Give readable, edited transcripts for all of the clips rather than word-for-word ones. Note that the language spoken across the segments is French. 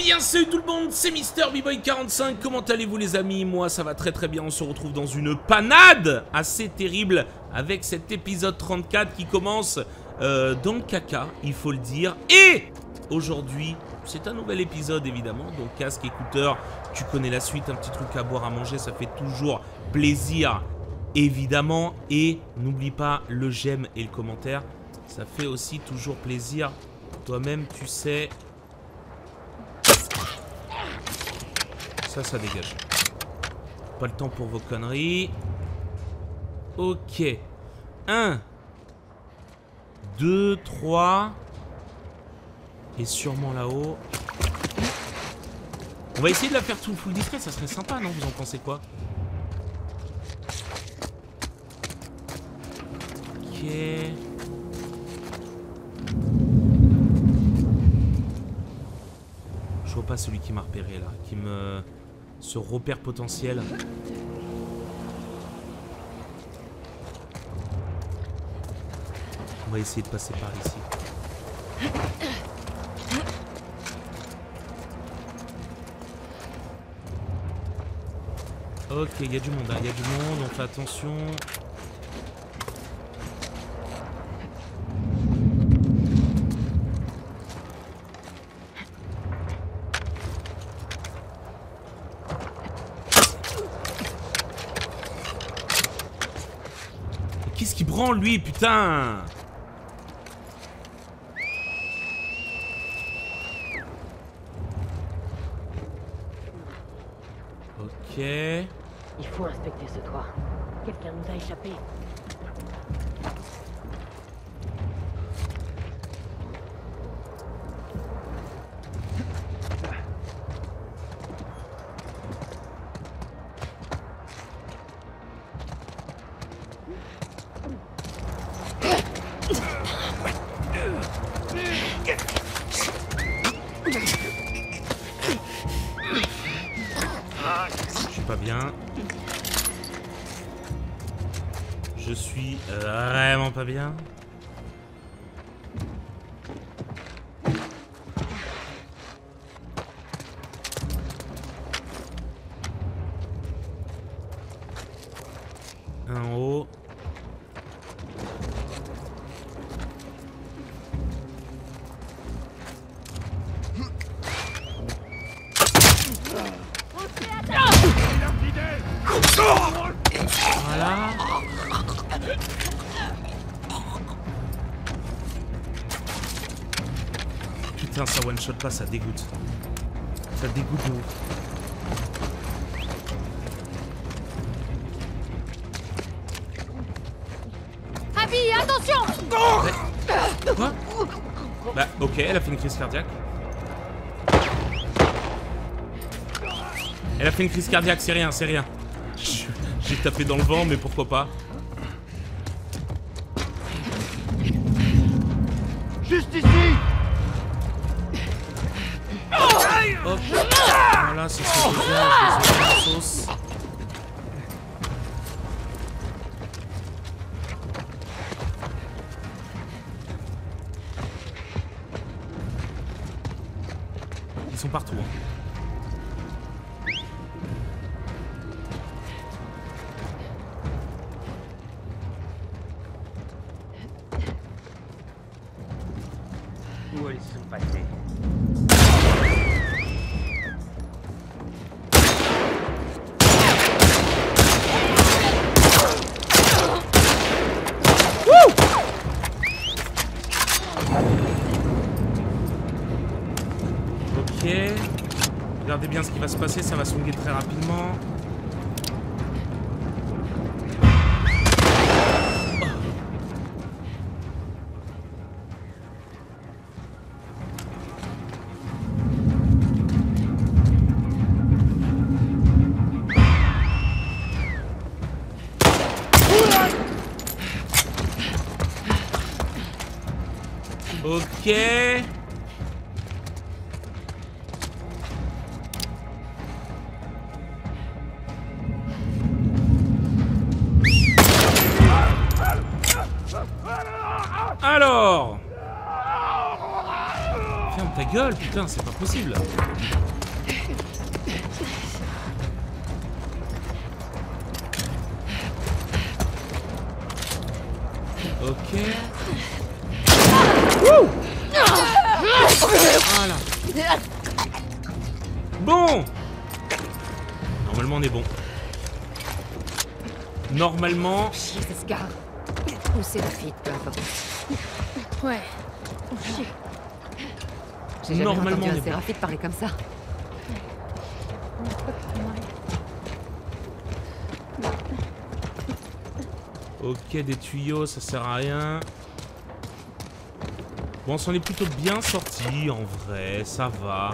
bien, salut tout le monde, c'est Mister B-Boy45, comment allez-vous les amis? Moi ça va très très bien, on se retrouve dans une panade assez terrible avec cet épisode 34 qui commence dans le caca, il faut le dire. Et aujourd'hui, c'est un nouvel épisode évidemment, donc casque, écouteurs, tu connais la suite, un petit truc à boire, à manger, ça fait toujours plaisir évidemment. Et n'oublie pas le j'aime et le commentaire, ça fait aussi toujours plaisir, toi-même tu sais... Ça dégage. Pas le temps pour vos conneries. Ok. 1, 2, 3. Et sûrement là-haut. On va essayer de la faire tout full discret, ça serait sympa, non? Vous en pensez quoi? Ok. Je vois pas celui qui m'a repéré là, qui me... Ce repère potentiel. On va essayer de passer par ici. Ok, il y a du monde, hein, il y a du monde, on fait attention. Qu'est-ce qu'il branle lui, putain? Ok. Il faut inspecter ce toit. Quelqu'un nous a échappé. Pas bien. Je suis vraiment pas bien. Un en haut. Voilà. Putain, ça one shot pas, ça dégoûte. Ça dégoûte de ouf. Abby, attention! Quoi? Bah ok, elle a fait une crise cardiaque. Elle a fait une crise cardiaque, c'est rien, c'est rien. J'ai tapé dans le vent, mais pourquoi pas. Juste ici! Hop. Voilà, c'est son visage, la sauce. Ils sont partout, hein. Où ils sont passés? Ok. Regardez bien ce qui va se passer, ça va swinguer très rapidement. Ok. Alors. ta gueule, putain, c'est pas possible. Ok. Voilà. Bon. Normalement, on est bon. Normalement... Chier, c'est ce gars. Où c'est la fille, peu importe. Ouais. Oh, chier. J'ai jamais Normalement, entendu on un est bon. séraphite parler comme ça. Ok, des tuyaux, ça sert à rien. Bon, on s'en est plutôt bien sorti en vrai, ça va.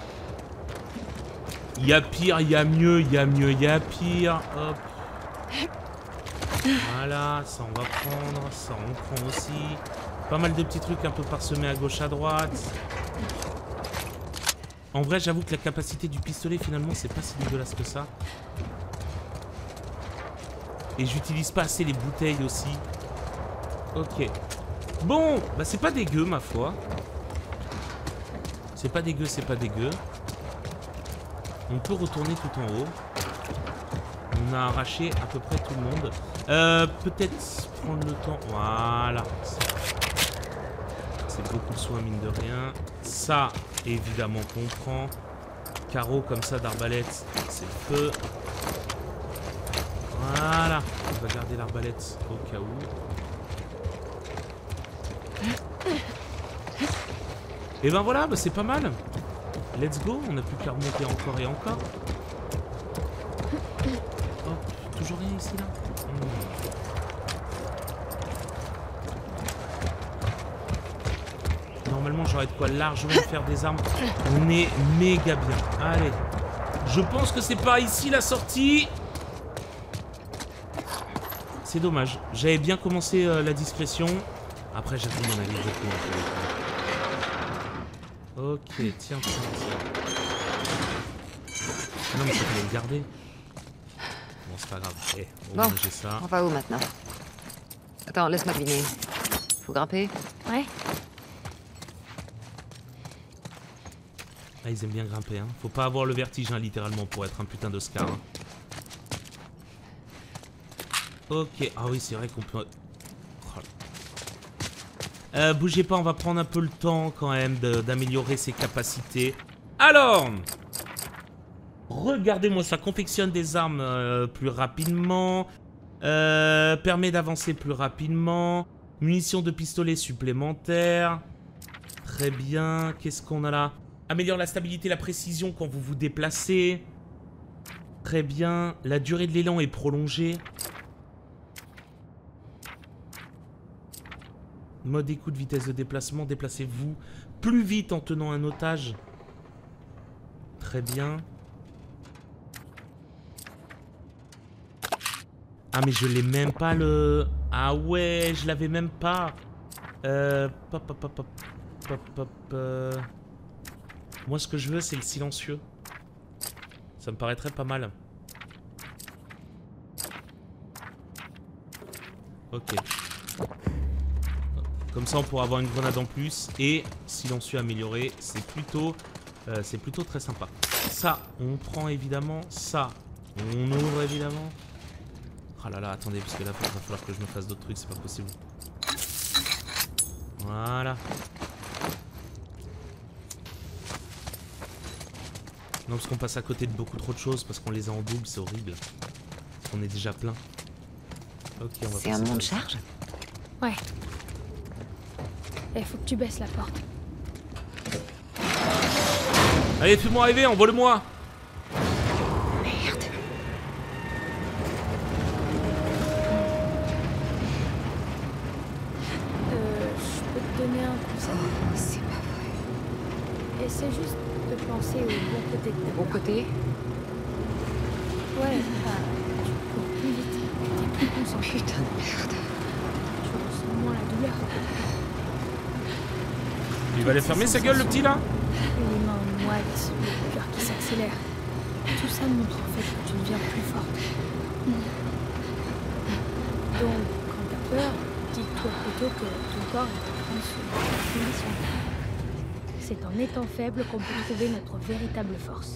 Il y a pire, il y a mieux, il y a mieux, il y a pire. Hop. Voilà, ça on va prendre, ça on prend aussi. Pas mal de petits trucs un peu parsemés à gauche à droite. En vrai, j'avoue que la capacité du pistolet, finalement, c'est pas si dégueulasse que ça. Et j'utilise pas assez les bouteilles aussi. Ok. Bon, bah c'est pas dégueu, ma foi. C'est pas dégueu, c'est pas dégueu. On peut retourner tout en haut. On a arraché à peu près tout le monde. Peut-être prendre le temps. Voilà. C'est beaucoup de soin, mine de rien. Ça, évidemment qu'on prend. Carreau comme ça d'arbalète, c'est le feu. Voilà. On va garder l'arbalète au cas où. Et ben voilà, bah c'est pas mal. Let's go, on n'a plus qu'à remonter encore et encore. Oh, toujours rien ici là. Normalement j'aurais de quoi largement faire des armes. On est méga bien. Allez. Je pense que c'est pas ici la sortie. C'est dommage. J'avais bien commencé la discrétion. Après j'ai pris mon avis beaucoup. Ok, tiens. Non mais ça fallait le garder. Bon c'est pas grave. Eh, au moins j'ai ça. On va où maintenant? Attends, laisse-moi deviner. Faut grimper? Ouais. Ah ils aiment bien grimper hein. Faut pas avoir le vertige hein, littéralement pour être un putain d'Oscar. Hein. Ok, ah oui c'est vrai qu'on peut... bougez pas, on va prendre un peu le temps quand même d'améliorer ses capacités. Alors, regardez-moi, ça confectionne des armes plus rapidement. Permet d'avancer plus rapidement. Munitions de pistolet supplémentaires. Très bien, qu'est-ce qu'on a là? Améliore la stabilité et la précision quand vous vous déplacez. Très bien, la durée de l'élan est prolongée. Mode écoute, vitesse de déplacement, déplacez-vous plus vite en tenant un otage. Très bien. Ah mais je l'ai même pas le... Ah ouais, je l'avais même pas. Moi ce que je veux c'est le silencieux. Ça me paraîtrait pas mal. Ok. Comme ça on pourra avoir une grenade en plus. Et silencieux amélioré. C'est plutôt très sympa. Ça on prend évidemment. Ça on ouvre évidemment. Ah là là attendez parce que là il va falloir que je me fasse d'autres trucs. C'est pas possible. Voilà. Non parce qu'on passe à côté de beaucoup trop de choses. Parce qu'on les a en double. C'est horrible. On est déjà plein. Ok on va. C'est un monde charge? Ouais. Il faut que tu baisses la porte. Allez, fais-moi rêver, envole-moi. Merde. Je peux te donner un conseil. Oh, c'est pas vrai. Essaie juste de penser au bon côté de ta Bon côté? Ouais, tu cours plus vite, t'es plus concentré. Putain de merde. Tu ressens moins la douleur. Il va aller fermer sa gueule le petit là. Les mains moites, le cœur qui s'accélère. Tout ça montre en fait que tu deviens plus forte. Donc, quand t'as peur, dis-toi plutôt que ton corps est en train de se conditionner. C'est en étant faible qu'on peut trouver notre véritable force.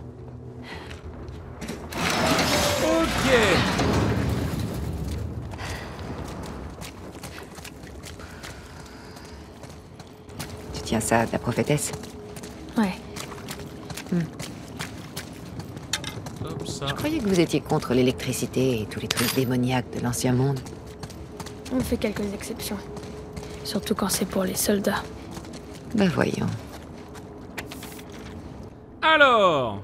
Ok. Tu tiens ça de la prophétesse? Ouais. Hop, ça. Je croyais que vous étiez contre l'électricité et tous les trucs démoniaques de l'ancien monde. On fait quelques exceptions. Surtout quand c'est pour les soldats. Ben voyons. Alors,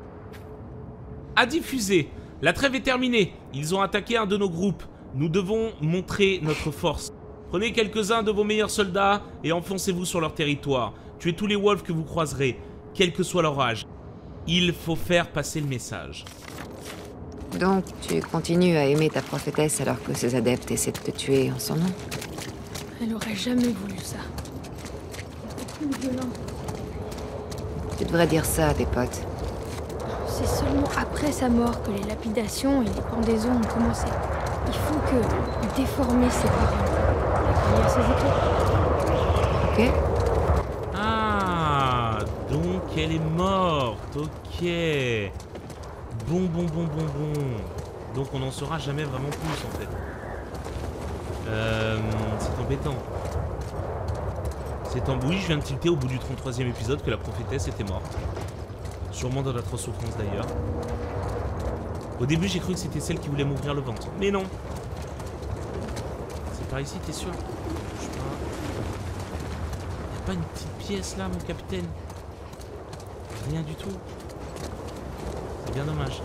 à diffuser. La trêve est terminée. Ils ont attaqué un de nos groupes. Nous devons montrer notre force. Prenez quelques-uns de vos meilleurs soldats et enfoncez-vous sur leur territoire. Tuez tous les wolves que vous croiserez, quel que soit leur âge. Il faut faire passer le message. Donc, tu continues à aimer ta prophétesse alors que ses adeptes essaient de te tuer en son nom? Elle aurait jamais voulu ça. C'est plus violent. Tu devrais dire ça à tes potes. C'est seulement après sa mort que les lapidations et les pendaisons ont commencé. Il faut que déformer ses paroles. Lire ses écrits. Ok? Ah, donc elle est morte, ok. Bon. Donc on n'en saura jamais vraiment plus en fait. C'est embêtant. Oui, je viens de tilter au bout du 33e épisode que la prophétesse était morte. Sûrement dans d'atroces souffrances d'ailleurs. Au début j'ai cru que c'était celle qui voulait m'ouvrir le ventre. Mais non. C'est par ici, t'es sûr? Je sais pas. Y'a pas une petite pièce là, mon capitaine? Rien du tout. C'est bien dommage.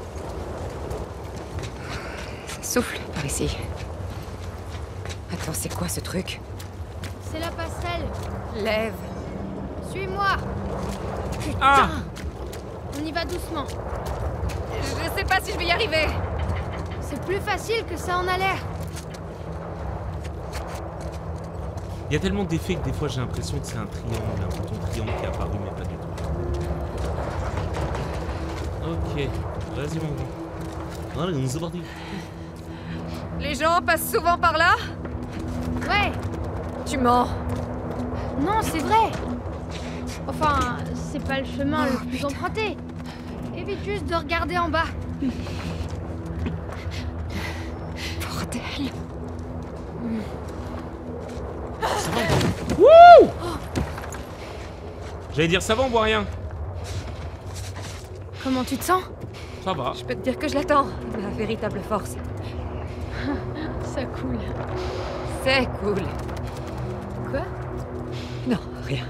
Ça souffle par ici. Attends, c'est quoi ce truc? C'est la passerelle. Lève. Suis-moi. Ah! On y va doucement. Je sais pas si je vais y arriver. C'est plus facile que ça en a l'air. Il y a tellement d'effets que des fois j'ai l'impression que c'est un triangle, un bouton triangle qui est apparu, mais pas du tout. Ok, vas-y mon gars. Allez, c'est parti. Les gens passent souvent par là? Ouais. Tu mens. Non, c'est vrai. Enfin, c'est pas le chemin le plus emprunté. Évite juste de regarder en bas. Bordel. Ça va, on voit... Wouh! J'allais dire ça va, on voit rien. Comment tu te sens? Ça va. Je peux te dire que je l'attends. Ma véritable force. Ça coule. C'est cool. Quoi? Non, rien.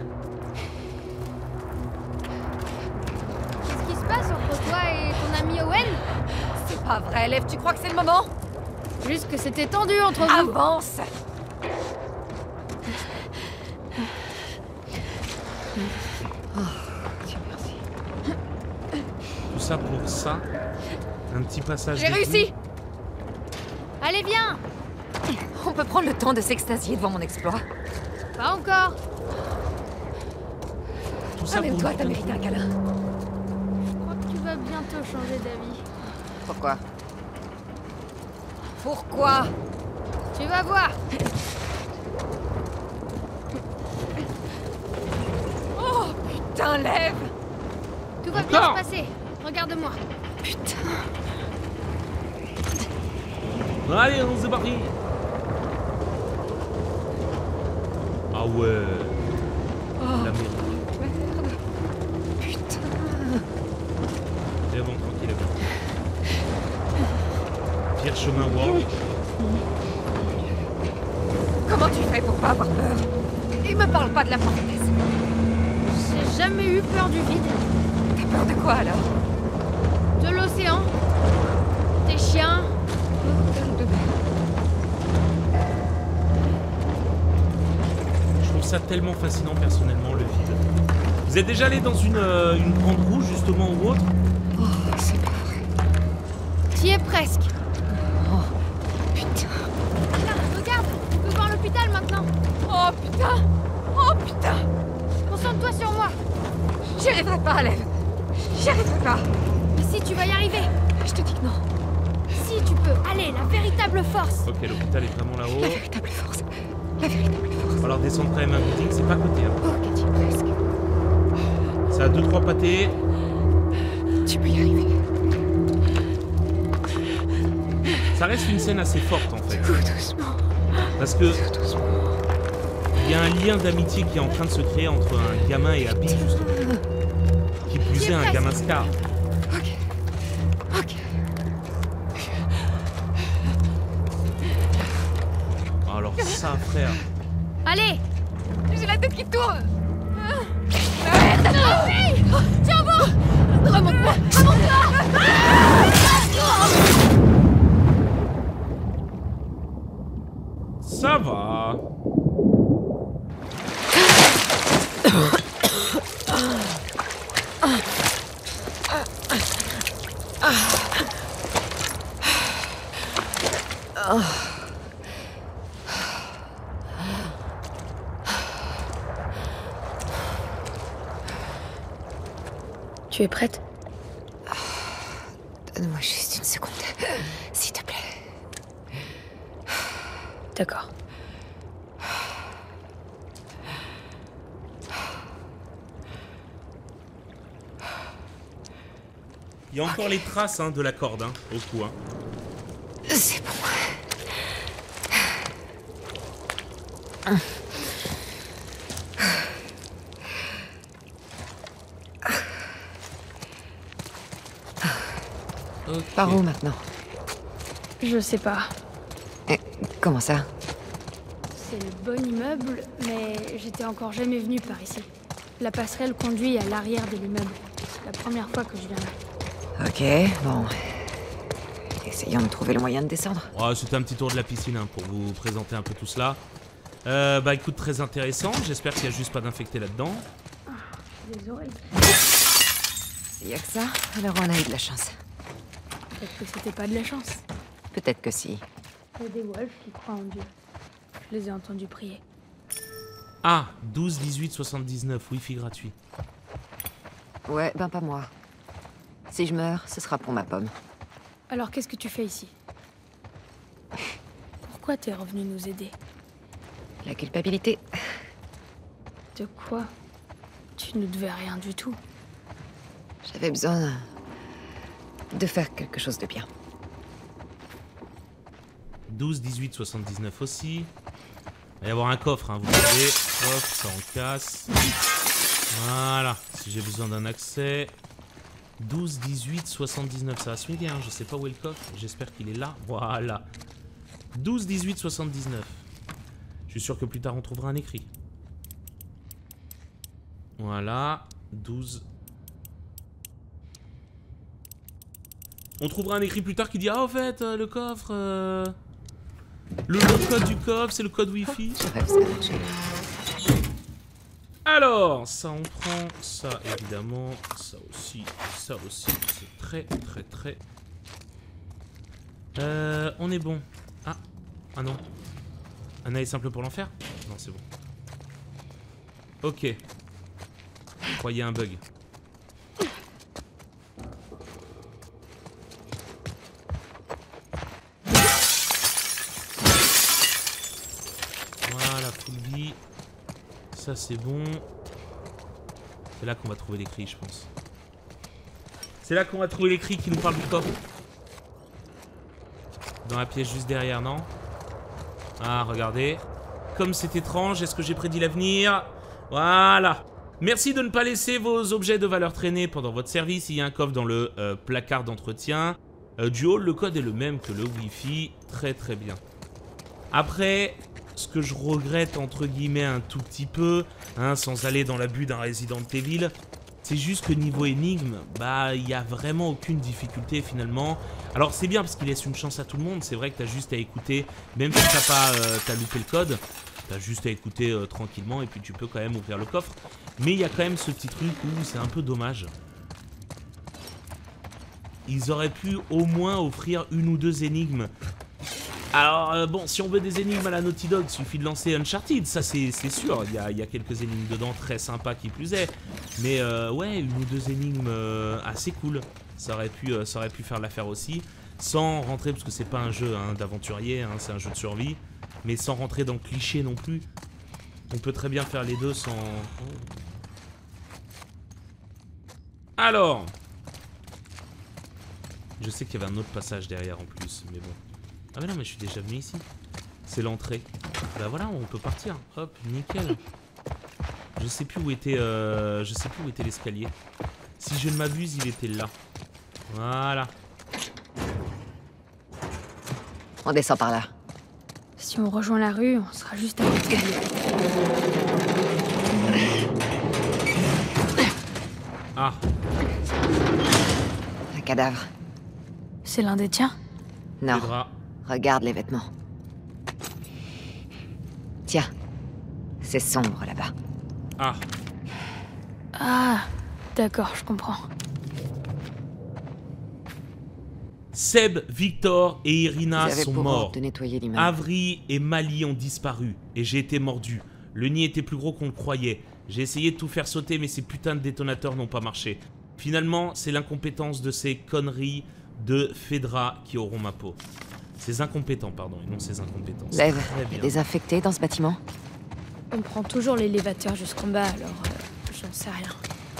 Qu'est-ce qui se passe entre toi et ton ami Owen? C'est pas vrai, Lève, tu crois que c'est le moment? Juste que c'était tendu entre vous. Avance! Oh, Dieu merci. Tout ça pour ça. Un petit passage. J'ai réussi! Allez, viens. On peut prendre le temps de s'extasier devant mon exploit. Pas encore. Tout ça pour... Amène-toi, t'as mérité un câlin. Je crois que tu vas bientôt changer d'avis. Pourquoi? Pourquoi? Tu vas voir. Oh, putain, Lève! Tout va bien Encore se passer. Regarde-moi. Putain. Allez, on s'est parti. Ah ouais. Oh, La merde. merde. Putain. Et bon, tranquille. Pire chemin warp. Comment tu fais pour pas avoir peur? Et me parle pas de la prophétesse. J'ai jamais eu peur du vide. T'as peur de quoi alors? De l'océan. Des chiens. Je trouve ça tellement fascinant personnellement, le vide. Vous êtes déjà allé dans une grande roue justement ou autre? Oh, c'est pas vrai. T'y es presque. Oh, putain. Là, regarde. Tu peux voir l'hôpital maintenant. Oh, putain. Oh, putain. Concentre-toi sur moi. J'y arriverai pas, Lève. J'y arriverai pas. Mais si, tu vas y arriver. Je te dis que non. Si, tu peux. Allez, la véritable force. Ok, l'hôpital est vraiment La là-haut. véritable force. La véritable force. Alors descendre quand même un building, c'est pas à côté. Hein. Oh, Cathy, presque. Ça a 2-3 pâtés. Tu peux y arriver. Ça reste une scène assez forte en fait. Tout doucement. Parce que Tout doucement. il y a un lien d'amitié qui est en train de se créer entre un gamin et Abby justement. Qui plus est un gamin Scar. Ok. Ok. Alors ça frère. Allez! J'ai la tête qui tourne. Tiens bon! Remonte-moi! Ça va. Tu es prête? Donne-moi juste une seconde, s'il te plaît. D'accord. Il y a encore les traces hein, de la corde hein, au cou. Hein. C'est bon. Okay. Par où maintenant? Je sais pas. Comment ça? C'est le bon immeuble, mais j'étais encore jamais venue par ici. La passerelle conduit à l'arrière de l'immeuble. C'est la première fois que je viens là. Ok, bon. Essayons de trouver le moyen de descendre. Oh, c'était un petit tour de la piscine hein, pour vous présenter un peu tout cela. Bah écoute, très intéressant. J'espère qu'il n'y a juste pas d'infectés là-dedans. Les oreilles. Il y a que ça? Alors on a eu de la chance. Peut-être que c'était pas de la chance. Peut-être que si. Il y a des wolves qui croient en Dieu. Je les ai entendus prier. Ah, 12, 18, 79, Wi-Fi gratuit. Ouais, ben pas moi. Si je meurs, ce sera pour ma pomme. Alors qu'est-ce que tu fais ici? Pourquoi t'es revenu nous aider? La culpabilité. De quoi? Tu ne devais rien du tout. J'avais besoin de faire quelque chose de bien. 12, 18, 79 aussi. Il va y avoir un coffre, hein, vous savez. Hop, ça on casse. Voilà, si j'ai besoin d'un accès. 12, 18, 79, ça va swinguer, hein. Je sais pas où est le coffre. J'espère qu'il est là. Voilà. 12, 18, 79. Je suis sûr que plus tard on trouvera un écrit. Voilà. 12. On trouvera un écrit plus tard qui dit ah, au fait, le coffre. Le code du coffre, c'est le code Wi-Fi. Je rêve, ça a marché. Alors, ça on prend, ça évidemment, ça aussi, c'est très très très... on est bon. Ah, ah non. Un œil simple pour l'enfer? Non, c'est bon. Ok. Je croyais un bug. Voilà, full vie. Ça c'est bon. C'est là qu'on va trouver l'écrit, je pense. C'est là qu'on va trouver l'écrit qui nous parle du coffre. Dans la pièce juste derrière, non? Ah, regardez. Comme c'est étrange, est-ce que j'ai prédit l'avenir? Voilà. Merci de ne pas laisser vos objets de valeur traîner pendant votre service. Il y a un coffre dans le placard d'entretien. Du hall, le code est le même que le Wi-Fi. Très très bien. Après... Ce que je regrette entre guillemets un tout petit peu, hein, sans aller dans l'abus d'un Resident Evil, c'est juste que niveau énigme, bah il n'y a vraiment aucune difficulté finalement. Alors c'est bien parce qu'il laisse une chance à tout le monde, c'est vrai que t'as juste à écouter, même si t'as loupé le code, t'as juste à écouter tranquillement et puis tu peux quand même ouvrir le coffre. Mais il y a quand même ce petit truc où c'est un peu dommage. Ils auraient pu au moins offrir une ou deux énigmes. Alors bon, si on veut des énigmes à la Naughty Dog, il suffit de lancer Uncharted, ça c'est sûr, il y a quelques énigmes dedans très sympas qui plus est. Mais ouais, une ou deux énigmes assez cool, ça aurait pu faire l'affaire aussi. Sans rentrer, parce que c'est pas un jeu hein, d'aventurier, hein, c'est un jeu de survie. Mais sans rentrer dans le cliché non plus. On peut très bien faire les deux sans... Alors. Je sais qu'il y avait un autre passage derrière en plus, mais bon. Ah mais non, mais je suis déjà venu ici. C'est l'entrée. Bah voilà, on peut partir. Hop, nickel. Je sais plus où était l'escalier. Si je ne m'abuse, il était là. Voilà. On descend par là. Si on rejoint la rue, on sera juste à côté de lui. Ah. Un cadavre. C'est l'un des tiens? Non. Les draps. Regarde les vêtements. Tiens. C'est sombre là-bas. Ah. Ah, d'accord, je comprends. Seb, Victor et Irina J'avais sont pour morts. ordre de nettoyer l'immeuble. Avery et Mali ont disparu et j'ai été mordu. Le nid était plus gros qu'on le croyait. J'ai essayé de tout faire sauter mais ces putains de détonateurs n'ont pas marché. Finalement, c'est l'incompétence de ces conneries de Fedra qui auront ma peau. Ces incompétents, pardon, et non ces incompétences. Lev, Très y a bien. des infectés dans ce bâtiment? On prend toujours l'élévateur jusqu'en bas, alors j'en sais rien.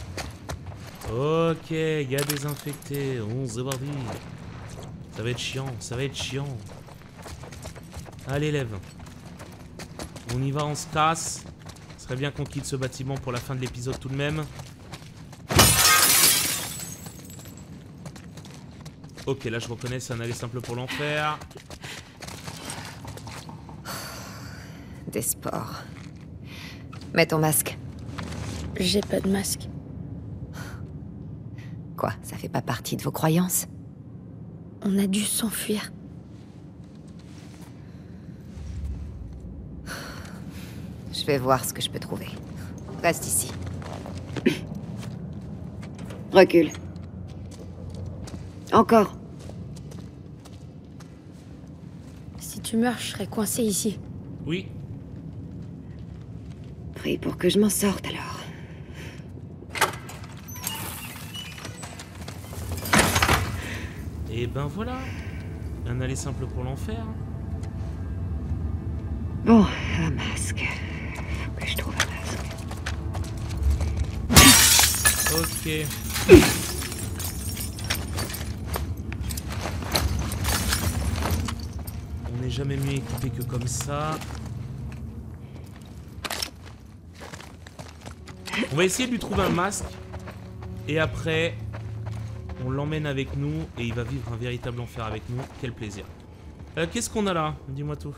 Ok, il y a des infectés. On se va vite. Ça va être chiant, ça va être chiant. Allez, lève. On y va, on se casse. Ce serait bien qu'on quitte ce bâtiment pour la fin de l'épisode tout de même. Ok, là je reconnais, c'est un aller simple pour l'enfer. Des spores. Mets ton masque. J'ai pas de masque. Quoi, ça fait pas partie de vos croyances? On a dû s'enfuir. Je vais voir ce que je peux trouver. Reste ici. Recule. Encore. Si tu meurs, je serai coincé ici. Oui. Prie pour que je m'en sorte alors. Et ben voilà. Un aller simple pour l'enfer. Bon, un masque. Faut que je trouve un masque. Ok. On n'est jamais mieux équipé que comme ça. On va essayer de lui trouver un masque. Et après, on l'emmène avec nous. Et il va vivre un véritable enfer avec nous. Quel plaisir. Qu'est-ce qu'on a là? Dis-moi tout.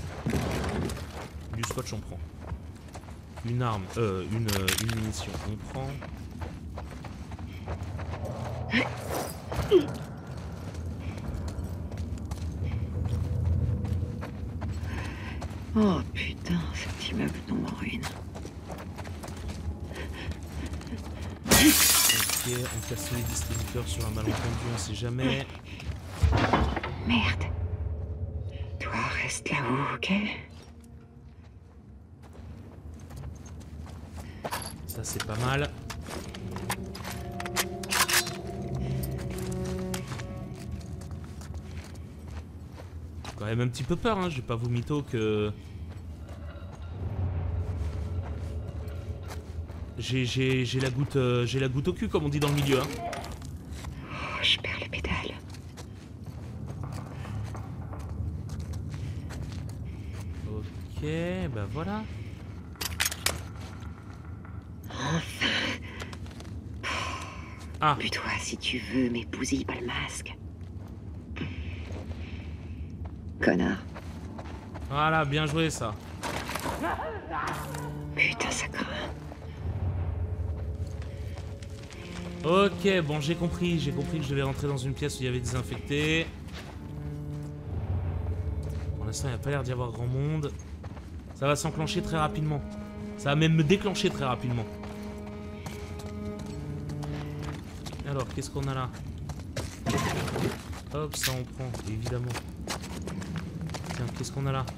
Du scotch, on prend. Une arme. Une munition. On prend. Oh putain, cet immeuble tombe en ruine. Ok, on casse les distributeurs sur un malentendu, on sait jamais. Merde. Toi, reste là-haut, ok? Ça, c'est pas mal. J'ai quand même un petit peu peur, hein. Je vais pas vous mytho que... J'ai la goutte au cul, comme on dit dans le milieu, hein. Oh, je perds les pédales. Ok, bah voilà. Ah, Bue-toi si tu veux, mais bousille pas le masque. Connard. voilà, bien joué ça. Putain, ça craint. Ok, bon, j'ai compris que je devais rentrer dans une pièce où il y avait des infectés. Pour l'instant, il n'y a pas l'air d'y avoir grand monde. Ça va s'enclencher très rapidement. Ça va même me déclencher très rapidement. Alors, qu'est-ce qu'on a là? Hop, ça on prend, évidemment. Tiens, qu'est-ce qu'on a là?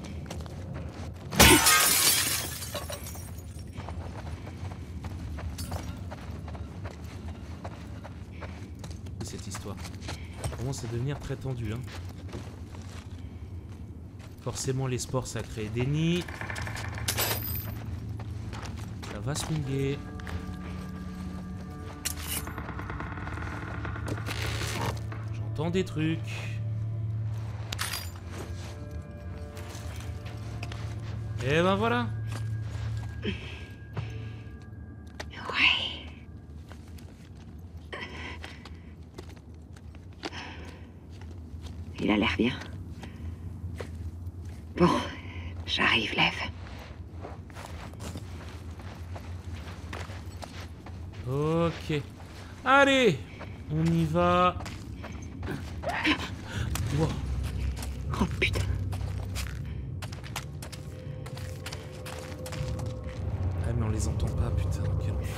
Cette histoire commence à devenir très tendue, hein. Forcément, les spores, ça crée des nids. Ça va swinguer. J'entends des trucs. Et ben voilà. Ouais. Il a l'air bien. Bon, j'arrive, lève. Ok. Allez, on y va. Wow. Oh putain. Ah mais on les entend pas, putain. Quel enfer.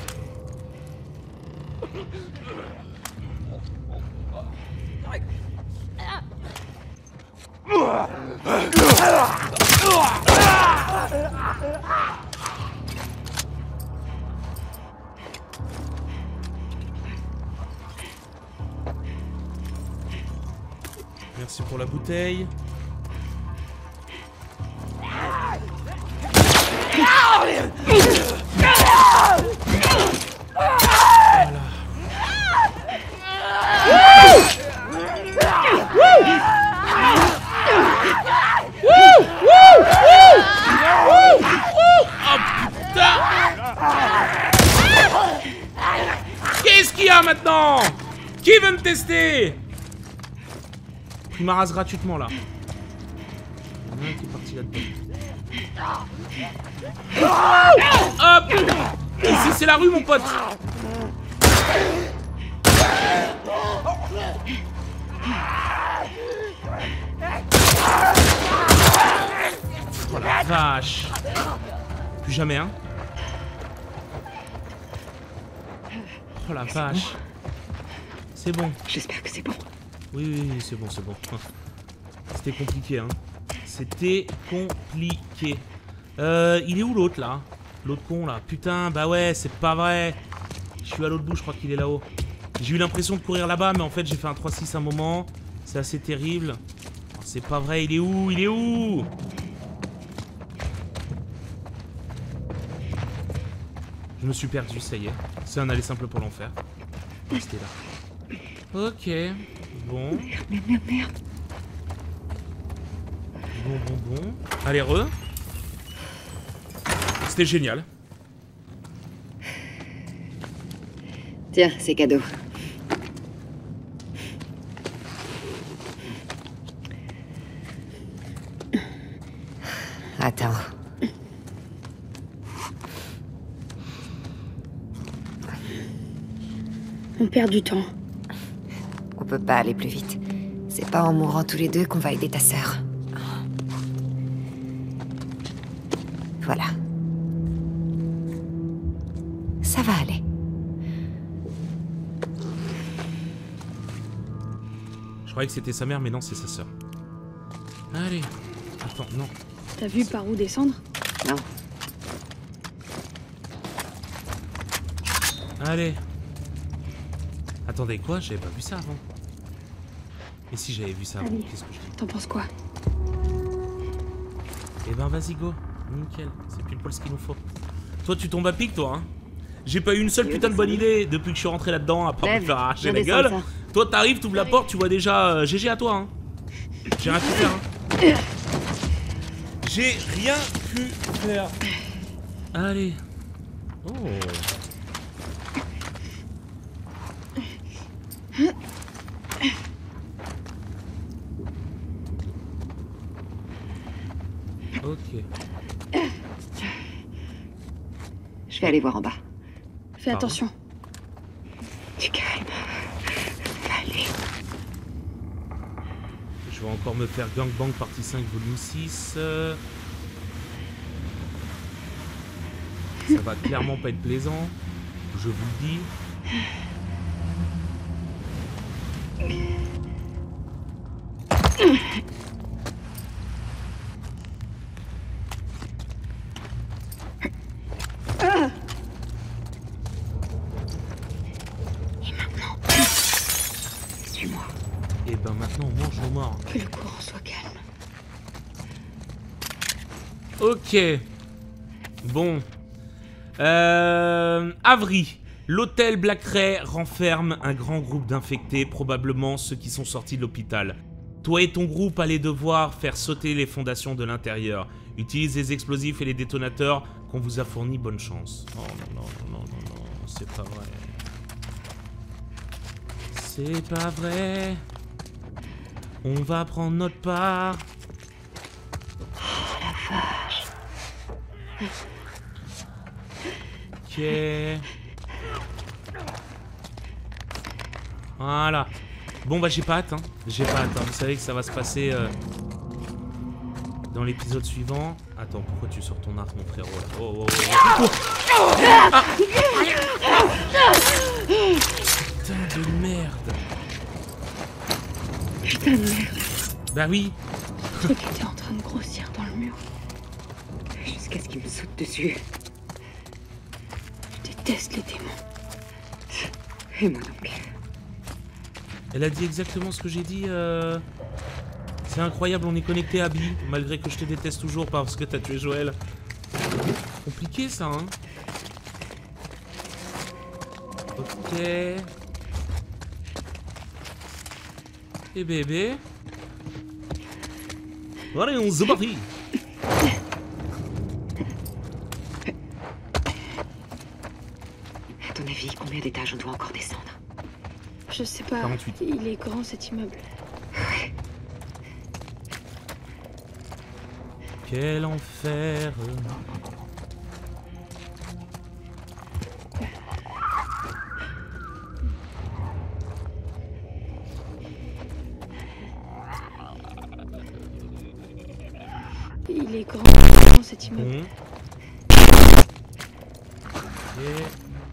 Merci pour la bouteille. Qu'est-ce qu'il y a maintenant? Qui veut me tester? Il m'a rase gratuitement là. Il y en a un qui est parti là-dedans. Hop! Ici c'est la rue mon pote! Oh la vache! Plus jamais hein? Oh la vache! C'est bon. J'espère que c'est bon. Oui, c'est bon, c'est bon. C'était compliqué, hein. C'était compliqué. Il est où l'autre, là? L'autre con, là. Putain, bah ouais, c'est pas vrai. Je suis à l'autre bout, je crois qu'il est là-haut. J'ai eu l'impression de courir là-bas, mais en fait, j'ai fait un 3-6 à un moment. C'est assez terrible. C'est pas vrai, il est où? Il est où? Je me suis perdu, ça y est. C'est un aller simple pour l'enfer. C'était là. Ok. Bon. Merde. Bon. Allez, re. C'était génial. Tiens, c'est cadeau. Attends. On perd du temps. On peut pas aller plus vite. C'est pas en mourant tous les deux qu'on va aider ta sœur. Voilà. Ça va aller. Je croyais que c'était sa mère, mais non, c'est sa sœur. Allez. Attends, non. T'as vu par où descendre? Non. Allez. Attendez, quoi? J'avais pas vu ça avant. Et si j'avais vu ça avant, Allez. qu'est-ce que je dis? T'en penses quoi? Eh ben, vas-y, go. Nickel. C'est pile poil ce qu'il nous faut. Toi, tu tombes à pic, toi, hein? J'ai pas eu une seule putain de bonne idée depuis que je suis rentré là-dedans, à part me faire arracher la gueule. Toi, t'arrives, t'ouvres la porte, tu vois déjà GG à toi, hein. J'ai rien pu faire, hein. J'ai rien pu faire. Allez. Oh. Ok. Je vais aller voir en bas. Fais Pardon. attention. Du calme. Allez. Je vais encore me faire Gangbang partie 5 volume 6. Ça va clairement pas être plaisant. Je vous le dis. Suis-moi. Et ben maintenant on mange nos morts. Que le courant soit calme. Ok. Bon. Avery. L'hôtel Black Ray renferme un grand groupe d'infectés, probablement ceux qui sont sortis de l'hôpital. Toi et ton groupe allez devoir faire sauter les fondations de l'intérieur. Utilise les explosifs et les détonateurs qu'on vous a fournis. Bonne chance. Oh non, non, non, non, non, non, c'est pas vrai. C'est pas vrai. On va prendre notre part. Ok. Voilà. Bon bah j'ai pas hâte, hein. J'ai pas hâte, hein. Vous savez que ça va se passer dans l'épisode suivant. Attends, pourquoi tu sors ton arc, mon frérot là? Oh, oh, oh, oh. Ah. Putain de merde. Putain de merde. Bah oui. Le truc était en train de grossir dans le mur. Jusqu'à ce qu'il me saute dessus. Je déteste les démons. Et moi donc. Elle a dit exactement ce que j'ai dit. C'est incroyable, on est connecté à Abby, malgré que je te déteste toujours parce que t'as tué Joël. Compliqué ça, hein. Ok. Et bébé. Allez, on se parti. À ton avis, combien d'étages on doit encore descendre? Je sais pas. 48. Il est grand cet immeuble. Quel enfer. Il est grand cet immeuble. Bon. Ok.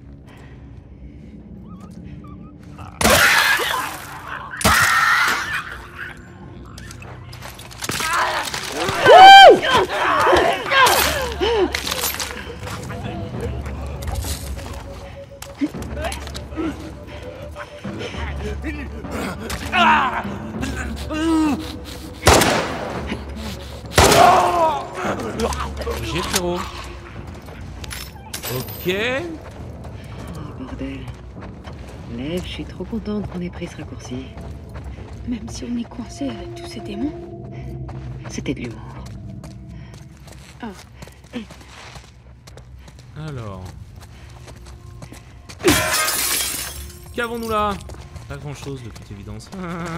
J'ai frérot. Ok. Oh bordel. Lève, je suis trop contente qu'on ait pris ce raccourci. Même si on est coincé avec tous ces démons. C'était de l'humour. Ah, Alors. Qu'avons-nous là? Pas grand chose de toute évidence.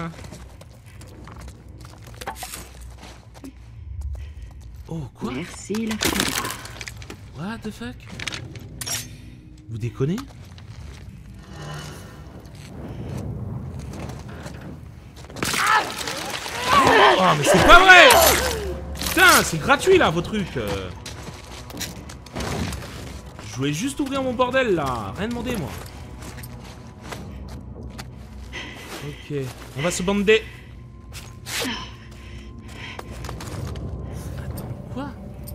Oh quoi? Merci la femme. What the fuck? Vous déconnez? Oh mais c'est pas vrai! Putain, c'est gratuit là vos trucs. Je voulais juste ouvrir mon bordel là, rien demander moi. Ok, on va se bander. Attends, quoi?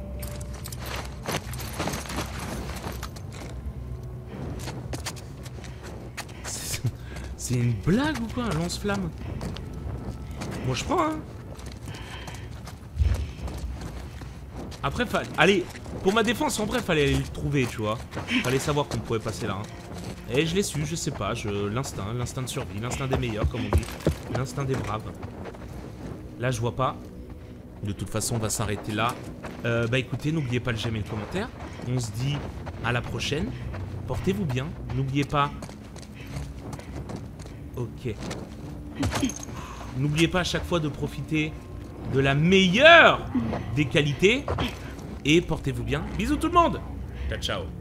C'est une blague ou quoi, un lance-flamme? Moi je prends, hein. Après, allez, pour ma défense, en vrai, fallait aller le trouver, tu vois. Fallait savoir qu'on pouvait passer là. Hein. Et je l'ai su, je sais pas, l'instinct de survie, l'instinct des meilleurs, comme on dit. L'instinct des braves. Là, je vois pas. De toute façon, on va s'arrêter là. Bah écoutez, n'oubliez pas le j'aime et le commentaire. On se dit à la prochaine. Portez-vous bien. N'oubliez pas... Ok. N'oubliez pas à chaque fois de profiter de la meilleure des qualités. Et portez-vous bien. Bisous tout le monde. Ciao, ciao.